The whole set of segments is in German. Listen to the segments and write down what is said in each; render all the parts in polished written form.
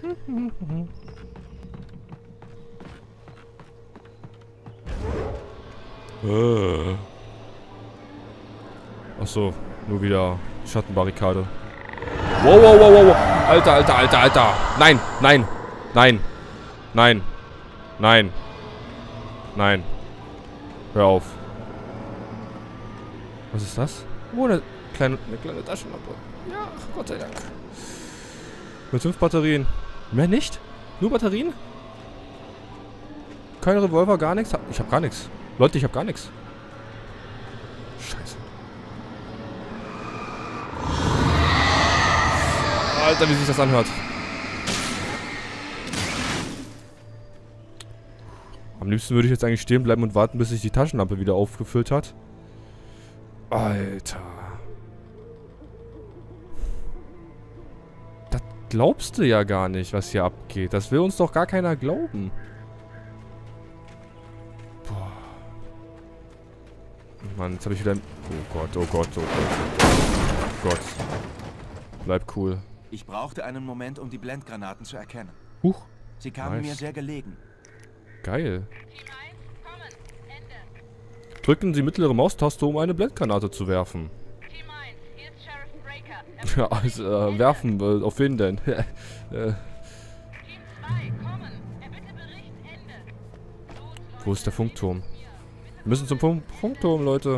Achso, nur wieder Schattenbarrikade. Wow, wow, wow, wow. Alter, Alter, Alter, Alter. Nein, nein, nein, nein, nein, nein. Hör auf. Was ist das? Oh, eine kleine Taschenlampe. Ja, Gott sei Dank. Mit 5 Batterien. Mehr nicht? Nur Batterien? Kein Revolver, gar nichts? Ich hab gar nichts. Leute, ich hab gar nichts. Scheiße. Alter, wie sich das anhört. Am liebsten würde ich jetzt eigentlich stehen bleiben und warten, bis sich die Taschenlampe wieder aufgefüllt hat. Alter. Das glaubst du ja gar nicht, was hier abgeht. Das will uns doch gar keiner glauben. Boah. Mann, jetzt habe ich wieder... Oh Gott, oh Gott, oh Gott. Oh Gott. Bleib cool. Ich brauchte einen Moment, um die Blendgranaten zu erkennen. Huch. Sie kamen mir sehr gelegen. Geil. Drücken Sie mittlere Maustaste, um eine Blendgranate zu werfen. Ja, also, werfen, auf wen denn? Wo ist der Funkturm? Wir müssen zum Funkturm, Leute.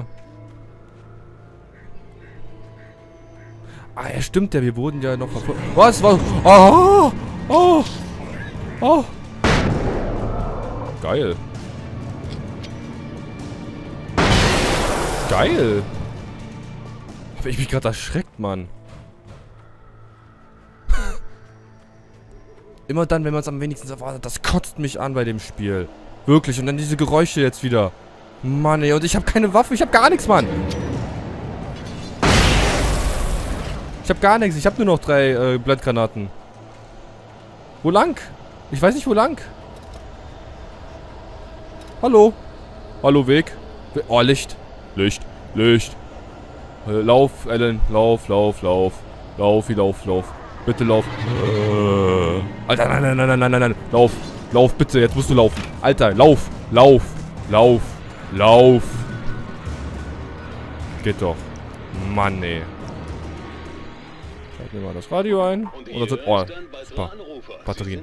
Ah, ja, stimmt ja, wir wurden ja noch verfolgt. Was? Was? Oh! Oh! Oh! Geil. Geil. Hab ich mich gerade erschreckt, Mann. Immer dann, wenn man es am wenigsten erwartet. Das kotzt mich an bei dem Spiel. Wirklich. Und dann diese Geräusche jetzt wieder. Mann, ey. Und ich habe keine Waffe. Ich habe gar nichts, Mann. Ich habe gar nichts. Ich habe nur noch 3 Blendgranaten. Wo lang? Ich weiß nicht, wo lang. Hallo? Hallo, Weg? Oh, Licht. Licht. Licht. Lauf, Alan. Lauf, lauf, lauf. Lauf, lauf, lauf. Bitte lauf. Alter, nein, nein, nein, nein, nein, nein, nein. Lauf. Lauf, bitte. Jetzt musst du laufen. Alter, lauf. Lauf. Lauf. Lauf. Geht doch. Mann, ey. Schalten wir mal das Radio ein. Und dann oh, super. Batterien.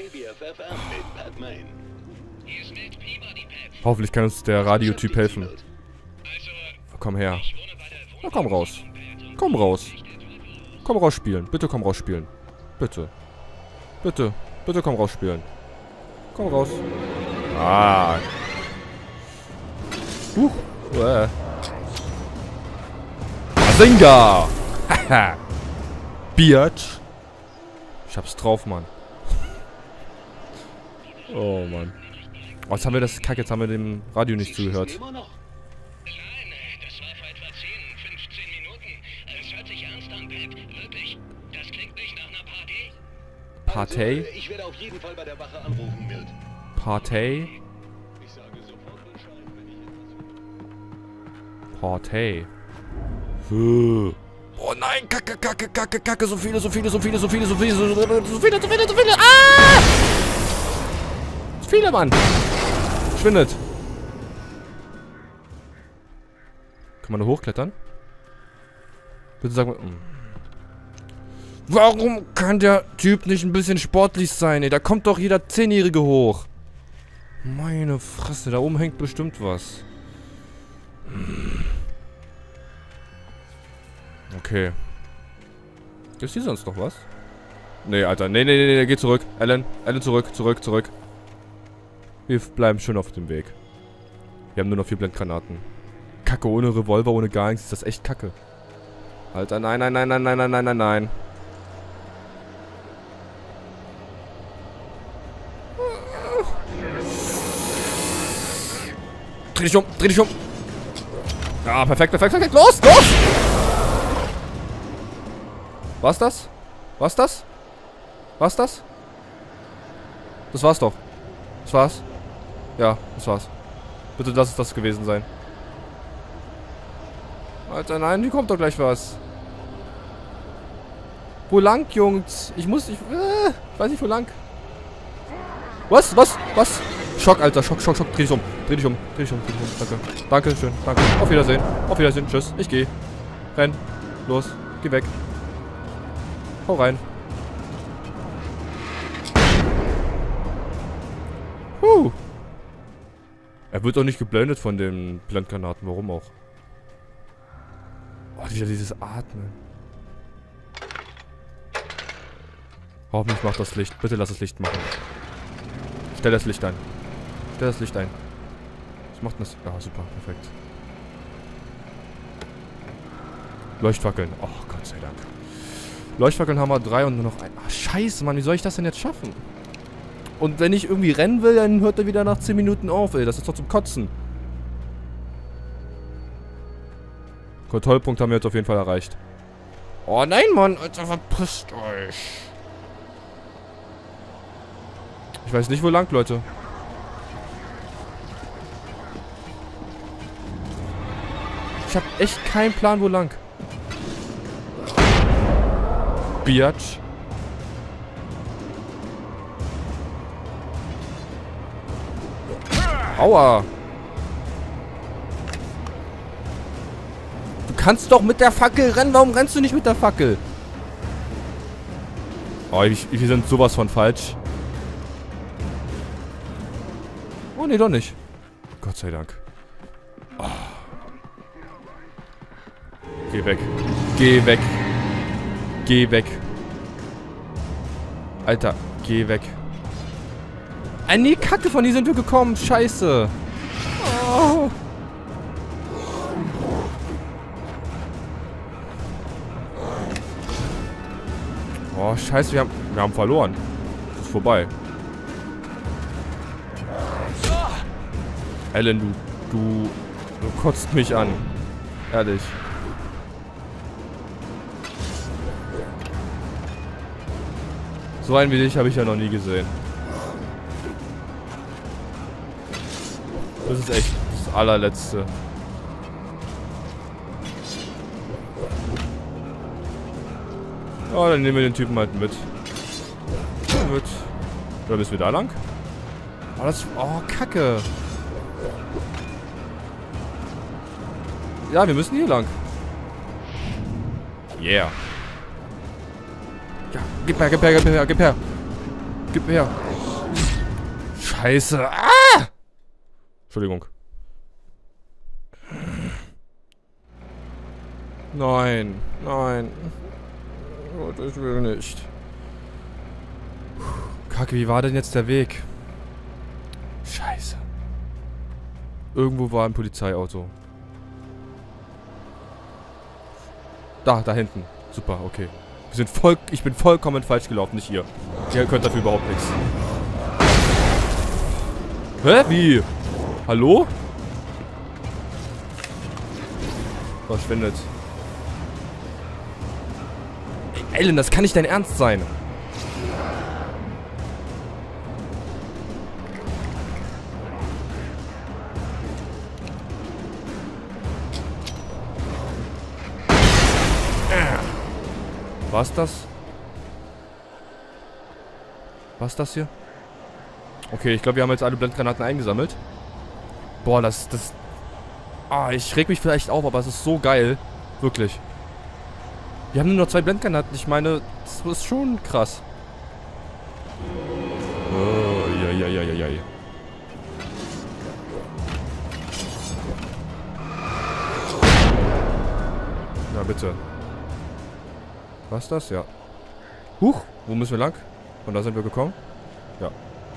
Hoffentlich kann uns der Radiotyp helfen. Komm her. Na, komm raus. Komm raus. Komm raus spielen. Bitte komm raus spielen. Bitte. Bitte. Bitte komm raus spielen. Komm raus. Ah. Bazinga! Haha. Biatch. Ich hab's drauf, Mann. Oh, Mann. Oh, jetzt haben wir das... Kack, jetzt haben wir dem Radio nicht zugehört. Partei? Ich werde auf jeden Fall bei der Wache anrufen, Milt. Partei? Ich sage sofort Bescheid, wenn ich etwas... Partei. Oh nein, Kacke, Kacke, Kacke, Kacke, so viele, so viele, so viele, so viele, so viele, so viele, so viele, so viele, so viele. Ah! So viele, Mann. Schwindet. Kann man da hochklettern? Bitte sag mal... Warum kann der Typ nicht ein bisschen sportlich sein, ey? Da kommt doch jeder 10-Jährige hoch. Meine Fresse, da oben hängt bestimmt was. Okay. Gibt's hier sonst noch was? Nee, Alter. Nee, nee, nee, nee, geh zurück. Alan, Alan, zurück, zurück, zurück. Wir bleiben schön auf dem Weg. Wir haben nur noch 4 Blendgranaten. Kacke, ohne Revolver, ohne gar nichts. Ist das echt Kacke. Alter, nein, nein, nein, nein, nein, nein, nein, nein, nein. Dreh dich um, dreh dich um. Ja, perfekt, perfekt, perfekt. Los, los! War's das? War's das? War's das? Das war's doch. Das war's? Ja, das war's. Bitte lass es das gewesen sein. Alter, nein, hier kommt doch gleich was. Wo lang, Jungs? Ich weiß nicht, wo lang. Was? Was? Was? Schock, Alter. Schock, Schock, Schock. Dreh dich um. Dreh dich um. Dreh dich um. Dreh dich um. Danke. Danke, schön. Danke. Auf Wiedersehen. Auf Wiedersehen. Tschüss. Ich geh. Renn. Los. Geh weg. Hau rein. Er wird doch nicht geblendet von den Blendgranaten. Warum auch? Oh, wieder dieses Atmen. Hoffentlich macht das Licht. Bitte lass das Licht machen. Stell das Licht ein. Stell das Licht ein. Was macht das? Ja, super. Perfekt. Leuchtfackeln. Oh, Gott sei Dank. Leuchtfackeln haben wir 3 und nur noch ein. Ach, scheiße, Mann. Wie soll ich das denn jetzt schaffen? Und wenn ich irgendwie rennen will, dann hört er wieder nach 10 Minuten auf, ey. Das ist doch zum Kotzen. Kontrollpunkt haben wir jetzt auf jeden Fall erreicht. Oh nein, Mann. Alter, verpisst euch. Ich weiß nicht, wo lang, Leute. Ich habe echt keinen Plan, wo lang. Biatch. Aua. Du kannst doch mit der Fackel rennen. Warum rennst du nicht mit der Fackel? Oh, wir sind sowas von falsch. Oh, nee, doch nicht. Gott sei Dank. Oh. Geh weg. Geh weg. Geh weg. Alter, geh weg. Nee, Kacke, von hier sind wir gekommen. Scheiße. Oh. Oh, scheiße, wir haben verloren. Das ist vorbei. Alan, du kotzt mich an. Ehrlich. So einen wie dich habe ich ja noch nie gesehen. Das ist echt das allerletzte. Ja, dann nehmen wir den Typen halt mit. Oder müssen wir da lang? Oh, Kacke. Ja, wir müssen hier lang. Yeah. Ja, gib her, gib her, gib her, gib her. Gib her. Scheiße. Ah! Entschuldigung. Nein, nein. Gott, ich will nicht. Kacke, wie war denn jetzt der Weg? Scheiße. Irgendwo war ein Polizeiauto. Da hinten. Super, okay. Ich bin vollkommen falsch gelaufen, nicht ihr. Ihr könnt dafür überhaupt nichts. Hä? Wie? Hallo? Verschwindet. Ey, Alan, das kann nicht dein Ernst sein. Was das? Was das hier? Okay, ich glaube, wir haben jetzt alle Blendgranaten eingesammelt. Boah, Ah, ich reg mich vielleicht auf, aber es ist so geil. Wirklich. Wir haben nur noch 2 Blendgranaten. Ich meine, das ist schon krass. Oh, ja. Na bitte. Was ist das? Ja. Huch, wo müssen wir lang? Von da sind wir gekommen? Ja.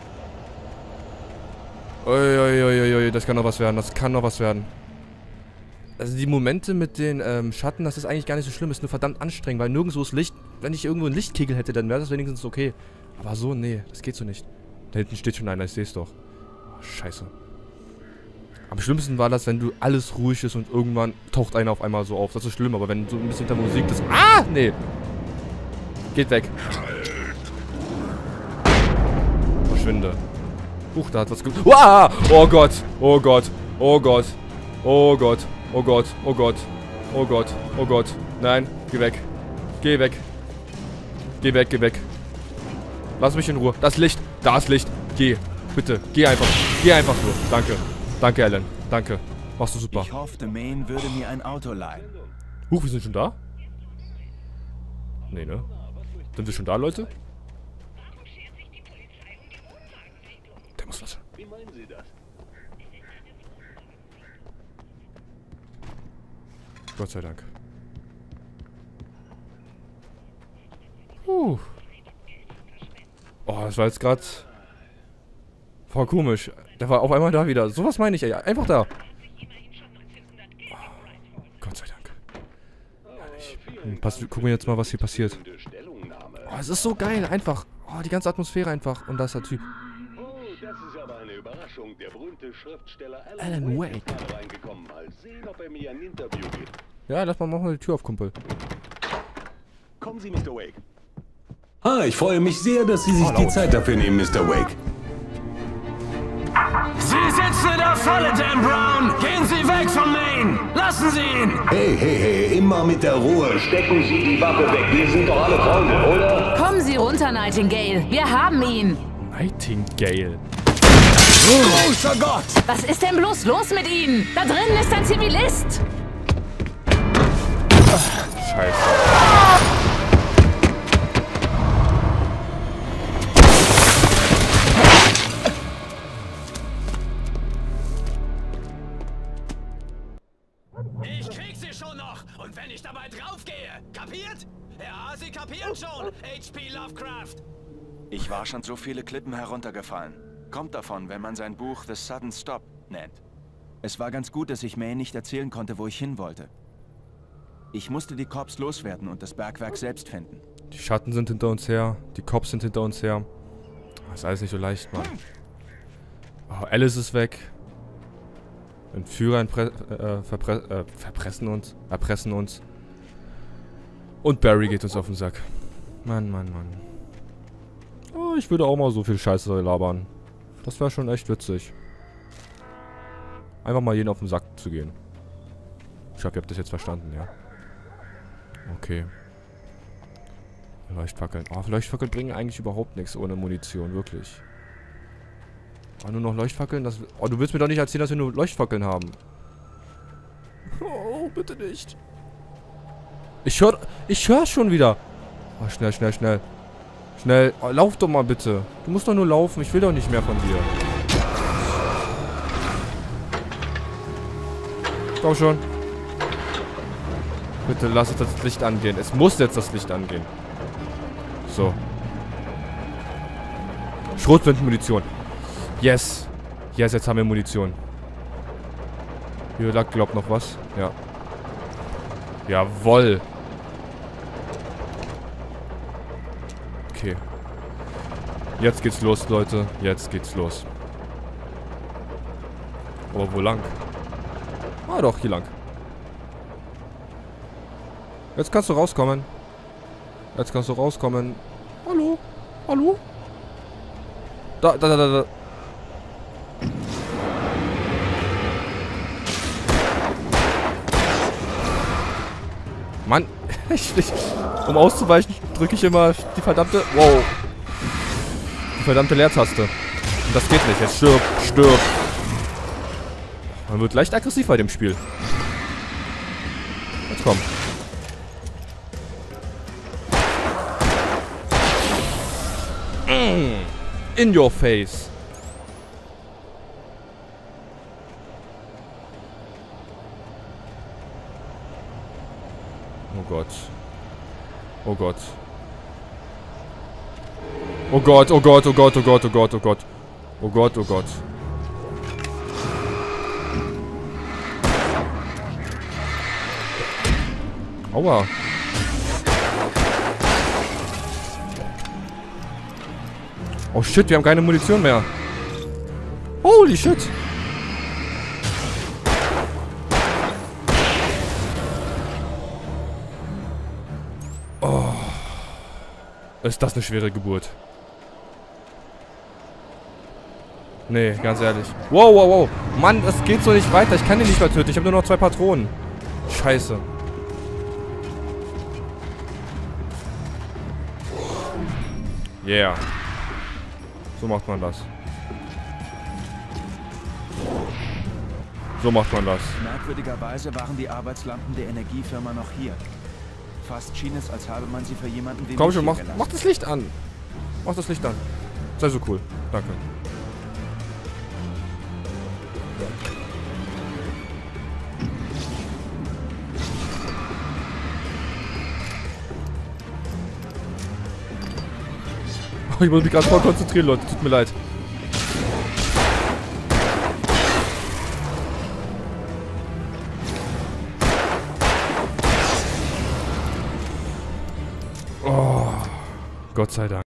Uiuiuiui, das kann noch was werden. Das kann noch was werden. Also die Momente mit den Schatten, das ist eigentlich gar nicht so schlimm. Ist nur verdammt anstrengend, weil nirgendwo ist Licht. Wenn ich irgendwo einen Lichtkegel hätte, dann wäre das wenigstens okay. Aber so, nee, das geht so nicht. Da hinten steht schon einer, ich sehe es doch. Oh, scheiße. Am schlimmsten war das, wenn du alles ruhig ist und irgendwann taucht einer auf einmal so auf. Das ist schlimm, aber wenn so ein bisschen hinter Musik das... Ah, nee. Geht weg. Verschwinde. Huch, da hat was... Uah! Oh Gott. Oh Gott. Oh Gott. Oh Gott. Oh Gott. Oh Gott. Oh Gott. Oh Gott. Nein. Geh weg. Geh weg. Geh weg, geh weg. Lass mich in Ruhe. Das Licht. Da ist Licht. Geh. Bitte. Geh einfach. Geh einfach nur. Danke. Danke, Alan. Danke. Machst du super. Ich hoffte, Maine würde mir ein Auto leihen. Huch, wir sind schon da? Nee, ne? Sind wir schon da, Leute? Der muss was. Wie meinen Sie das? Gott sei Dank. Oh, das war jetzt gerade voll komisch. Der war auf einmal da wieder. Sowas meine ich, ey. Einfach da. Oh, Gott sei Dank. Gucken wir jetzt mal, was hier passiert. Oh, es ist so geil. Einfach. Oh, die ganze Atmosphäre einfach. Und da ist der Typ. Oh, das ist aber eine Überraschung. Der berühmte Schriftsteller Alan Wake ist gerade reingekommen. Mal sehen, ob er mir ein Interview gibt. Ja, lass mal die Tür auf, Kumpel. Kommen Sie, Mr. Wake. Ah, ich freue mich sehr, dass Sie sich die Zeit dafür nehmen, Mr. Wake. Sie sitzen in der Falle, Dan Brown! Gehen Sie weg von Maine! Lassen Sie ihn! Hey, hey, hey, immer mit der Ruhe. Stecken Sie die Waffe weg. Wir sind doch alle Freunde, oder? Kommen Sie runter, Nightingale. Wir haben ihn. Nightingale. Großer Gott! Was ist denn bloß los mit Ihnen? Da drinnen ist ein Zivilist. Scheiße. Ich krieg Sie schon noch! Und wenn ich dabei draufgehe! Kapiert? Ja, Sie kapieren schon, H.P. Lovecraft! Ich war schon so viele Klippen heruntergefallen. Kommt davon, wenn man sein Buch The Sudden Stop nennt. Es war ganz gut, dass ich Maine nicht erzählen konnte, wo ich hin wollte. Ich musste die Cops loswerden und das Bergwerk selbst finden. Die Schatten sind hinter uns her. Die Cops sind hinter uns her. Das ist alles nicht so leicht, Mann. Oh, Alice ist weg. Entführer erpressen uns. Und Barry geht uns auf den Sack. Mann, Mann, Mann. Oh, ich würde auch mal so viel Scheiße labern. Das wäre schon echt witzig. Einfach mal jeden auf den Sack zu gehen. Ich hoffe, ihr habt das jetzt verstanden, ja. Okay. Leuchtfackeln. Oh, Leuchtfackeln bringen eigentlich überhaupt nichts ohne Munition, wirklich. Oh, nur noch Leuchtfackeln? Das, oh, du willst mir doch nicht erzählen, dass wir nur Leuchtfackeln haben. Oh, bitte nicht. Ich hör schon wieder. Oh, schnell, schnell, schnell. Schnell. Oh, lauf doch mal bitte. Du musst doch nur laufen. Ich will doch nicht mehr von dir. Komm schon. Bitte lass jetzt das Licht angehen. Es muss jetzt das Licht angehen. So. Schrotflintenmunition. Yes. Yes, jetzt haben wir Munition. Hier lag, glaub noch was. Ja. Jawoll. Okay. Jetzt geht's los, Leute. Jetzt geht's los. Aber wo lang? Ah, doch, hier lang. Jetzt kannst du rauskommen. Jetzt kannst du rauskommen. Hallo? Hallo? Da. Mann, um auszuweichen, drücke ich immer die verdammte... Wow. Die verdammte Leertaste. Und das geht nicht. Jetzt stirb. Man wird leicht aggressiv bei dem Spiel. Jetzt komm. In your face. Oh Gott. Oh Gott. Oh Gott, oh Gott, oh Gott, oh Gott, oh Gott, oh Gott. Oh Gott, oh Gott. Aua. Oh shit, wir haben keine Munition mehr. Holy shit. Oh. Ist das eine schwere Geburt? Nee, ganz ehrlich. Wow, wow, wow. Mann, das geht so nicht weiter. Ich kann den nicht mehr töten. Ich habe nur noch 2 Patronen. Scheiße. Yeah. So macht man das. So macht man das. Merkwürdigerweise waren die Arbeitslampen der Energiefirma noch hier. Fast schien es, als habe man sie für jemanden wie Komm mich schon, hier mach gelassen. das Licht an. Mach das Licht an. Sei so cool. Danke. Oh, ich muss mich gerade voll konzentrieren, Leute. Tut mir leid. Oh, Gott sei Dank.